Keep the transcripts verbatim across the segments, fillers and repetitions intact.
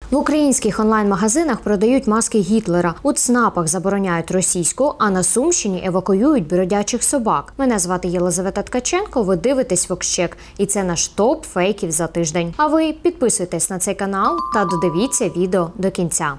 В українських онлайн-магазинах продають маски Гітлера, у ЦНАПах забороняють російську, а на Сумщині евакуюють бродячих собак. Мене звати Єлизавета Ткаченко, ви дивитесь Воксчек, і це наш топ фейків за тиждень. А ви підписуйтесь на цей канал та додивіться відео до кінця.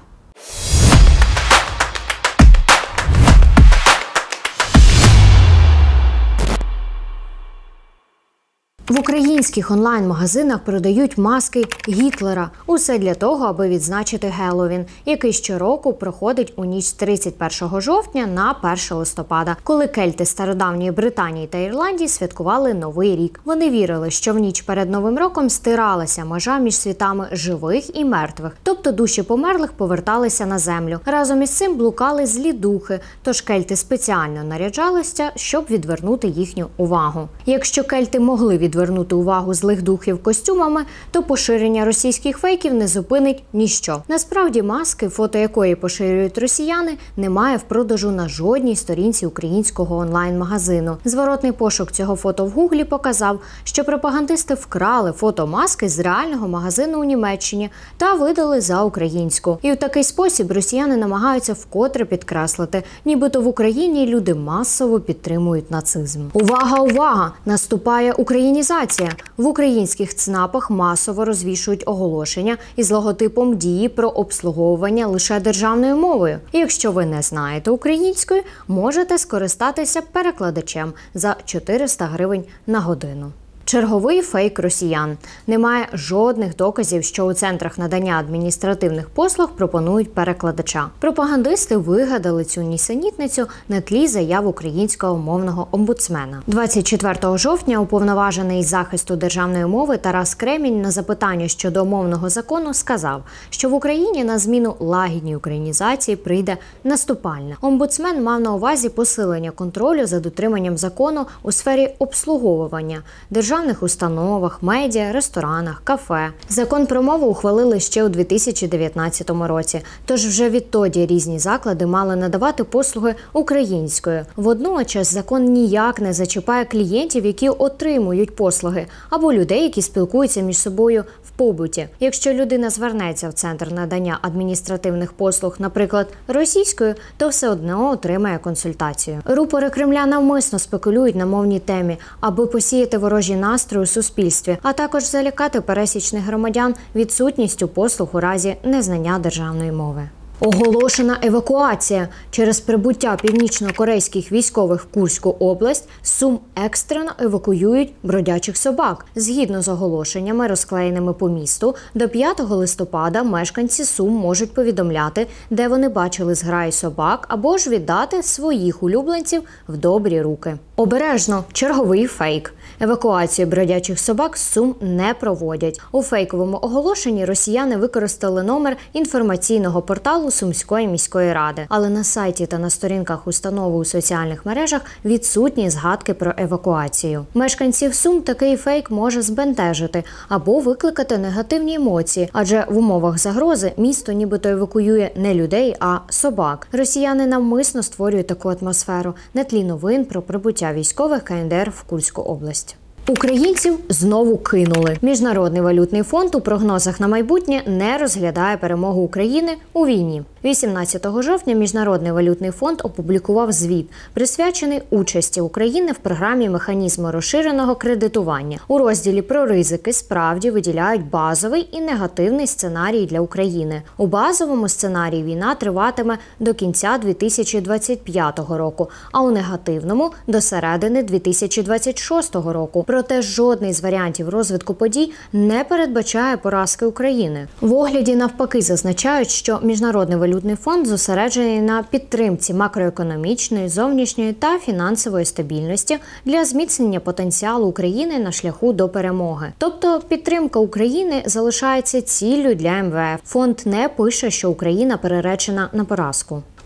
В українських онлайн-магазинах продають маски Гітлера. Усе для того, аби відзначити Геловін, який щороку проходить у ніч з тридцять першого жовтня на перше листопада, коли кельти стародавньої Британії та Ірландії святкували Новий рік. Вони вірили, що в ніч перед Новим роком стиралася межа між світами живих і мертвих, тобто душі померлих поверталися на землю. Разом із цим блукали злі духи, тож кельти спеціально наряджалися, щоб відвернути їхню увагу. Якщо кельти могли відвернути Вернути увагу злих духів костюмами, то поширення російських фейків не зупинить ніщо. Насправді маски, фото якої поширюють росіяни, немає в продажу на жодній сторінці українського онлайн-магазину. Зворотний пошук цього фото в Гуглі показав, що пропагандисти вкрали фото маски з реального магазину у Німеччині та видали за українську. І в такий спосіб росіяни намагаються вкотре підкреслити, нібито в Україні люди масово підтримують нацизм. Увага, увага! Наступає українізація. В українських ЦНАПах масово розвішують оголошення із логотипом дії про обслуговування лише державною мовою. І якщо ви не знаєте української, можете скористатися перекладачем за чотириста гривень на годину. Черговий фейк росіян. Немає жодних доказів, що у центрах надання адміністративних послуг пропонують перекладача. Пропагандисти вигадали цю нісенітницю на тлі заяв українського мовного омбудсмена. двадцять четвертого жовтня уповноважений із захисту державної мови Тарас Кремінь на запитання щодо мовного закону сказав, що в Україні на зміну лагідній українізації прийде наступальна. Омбудсмен мав на увазі посилення контролю за дотриманням закону у сфері обслуговування державної державних установах, медіа, ресторанах, кафе. Закон про мову ухвалили ще у дві тисячі дев'ятнадцятому році, тож вже відтоді різні заклади мали надавати послуги українською. Водночас закон ніяк не зачіпає клієнтів, які отримують послуги, або людей, які спілкуються між собою в побуті. Якщо людина звернеться в центр надання адміністративних послуг, наприклад, російською, то все одно отримає консультацію. Рупори Кремля навмисно спекулюють на мовній темі, аби посіяти ворожі настрої у суспільстві, а також залякати пересічних громадян відсутністю послуг у разі незнання державної мови. Оголошена евакуація. Через прибуття північно-корейських військових в Курську область з Сум екстрено евакуюють бродячих собак. Згідно з оголошеннями, розклеєними по місту, до п'ятого листопада мешканці Сум можуть повідомляти, де вони бачили зграї собак, або ж віддати своїх улюбленців в добрі руки. Обережно! Черговий фейк. Евакуацію бродячих собак з Сум не проводять. У фейковому оголошенні росіяни використали номер інформаційного порталу Сумської міської ради. Але на сайті та на сторінках установи у соціальних мережах відсутні згадки про евакуацію. Мешканців Сум такий фейк може збентежити або викликати негативні емоції, адже в умовах загрози місто нібито евакуює не людей, а собак. Росіяни навмисно створюють таку атмосферу на тлі новин про прибуття військових ка ен де ер в Курську область. Українців знову кинули. Міжнародний валютний фонд у прогнозах на майбутнє не розглядає перемогу України у війні. вісімнадцятого жовтня Міжнародний валютний фонд опублікував звіт, присвячений участі України в програмі механізму розширеного кредитування. У розділі про ризики справді виділяють базовий і негативний сценарій для України. У базовому сценарії війна триватиме до кінця дві тисячі двадцять п'ятого року, а у негативному – до середини дві тисячі двадцять шостого року. Проте жодний з варіантів розвитку подій не передбачає поразки України. В огляді навпаки зазначають, що Міжнародний валютний фонд зосереджений на підтримці макроекономічної, зовнішньої та фінансової стабільності для зміцнення потенціалу України на шляху до перемоги. Тобто підтримка України залишається ціллю для ем ве еф. Фонд не пише, що Україна переречена на поразку.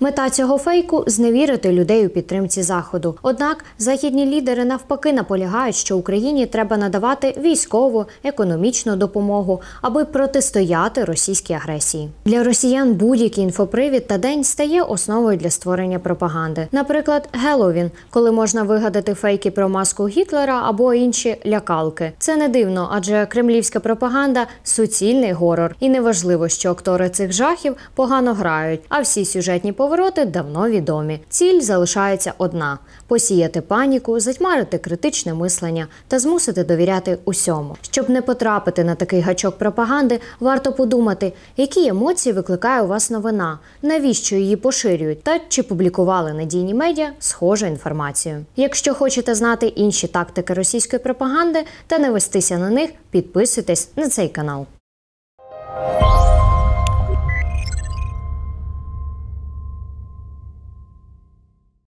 Мета цього фейку – зневірити людей у підтримці Заходу. Однак західні лідери навпаки наполягають, що Україні треба надавати військову, економічну допомогу, аби протистояти російській агресії. Для росіян будь-який інфопривід та день стає основою для створення пропаганди. Наприклад, Геловін, коли можна вигадати фейки про маску Гітлера або інші лякалки. Це не дивно, адже кремлівська пропаганда – суцільний горор. І неважливо, що актори цих жахів погано грають, а всі сюжетні повороти давно відомі. Ціль залишається одна – посіяти паніку, затьмарити критичне мислення та змусити довіряти усьому. Щоб не потрапити на такий гачок пропаганди, варто подумати, які емоції викликає у вас новина, навіщо її поширюють та чи публікували надійні медіа схожу інформацію. Якщо хочете знати інші тактики російської пропаганди та не вестися на них, підписуйтесь на цей канал.